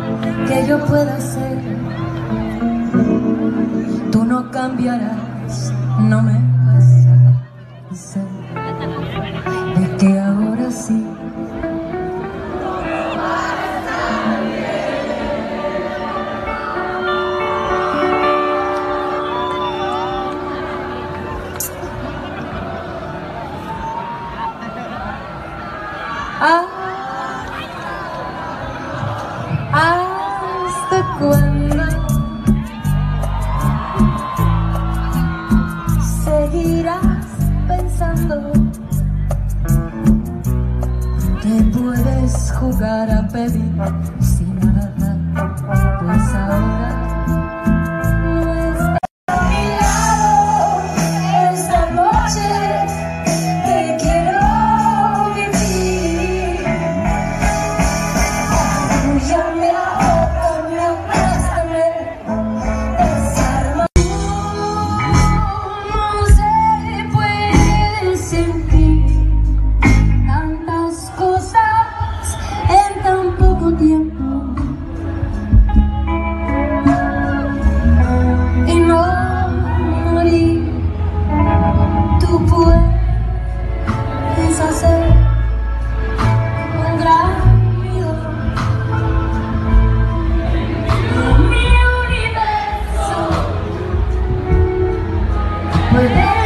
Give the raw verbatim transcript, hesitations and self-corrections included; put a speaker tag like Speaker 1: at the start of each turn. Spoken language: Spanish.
Speaker 1: que yo pueda hacer. Tú no cambiarás, no me vas a hacer de que ahora sí. Ah, ¿hasta cuándo seguirás pensando que puedes jugar a pedir sin nada? Pues ahora no está a mi lado esta noche. Te quiero vivir. Llame ahora, me aplástame, desarma. No se puede sentir tantas cosas en tan poco tiempo y no morir. Tú puedes hacer un gran milagro. Mi universo puede